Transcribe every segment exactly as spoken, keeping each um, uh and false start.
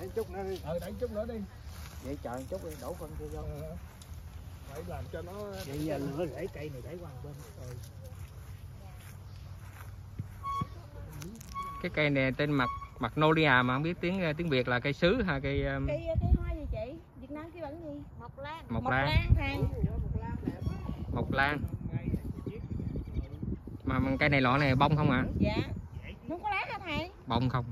Đẩy chút nữa đi. Ờ đẩy chút nữa đi. Vậy chờ một chút đi, đổ phân vô vô. Ờ. Phải làm cho nó. Vậy giờ lửa rễ cây này để qua một bên. Ừ. Cái cây này tên mặt Magnolia mà không biết tiếng tiếng Việt là cây sứ hay cây um... cây cây hoa gì chị? Việt Nam kêu bằng gì? Mộc lan. Mộc Mộc lan. lan thầy. Mộc lan. Mà cây này loại này bông không hả? Dạ. Không có lá hả thầy? Bông không.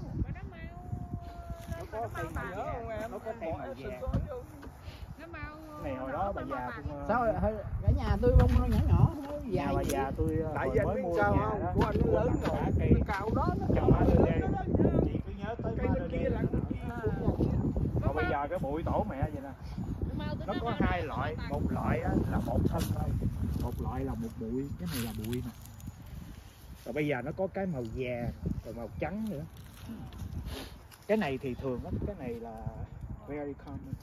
Nó có cây màu vàng không em? Nó có cây màu vàng. Nó mau. Này hồi đó bà già tôi Sao cả nhà tôi bông nó nhỏ nhỏ già bà già tôi tại vì anh biết sao không? Của anh nó lớn rồi, cây nó cao đó. trồng má lê lê. Chị cứ nhớ tới Cây má bên lê kia lê. là Còn bây giờ cái bụi tổ mẹ vậy nè. Nó có hai loại, một loại là một thân thôi, một loại là một bụi, cái này là bụi nè. Rồi bây giờ nó có cái màu vàng, rồi màu trắng nữa. Cái này thì thường lắm, cái này là very common.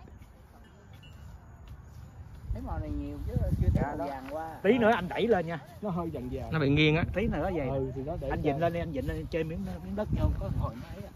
Cái màu này nhiều chứ chưa thấy Dạ, màu vàng qua. Tí nữa anh đẩy lên nha. nó hơi vàng vàng. Nó bị nghiêng á. Tí nữa vậy. Ừ thì nó để Anh dịnh lên đi, anh dịnh lên chơi miếng miếng đất vô có hồi nó ấy.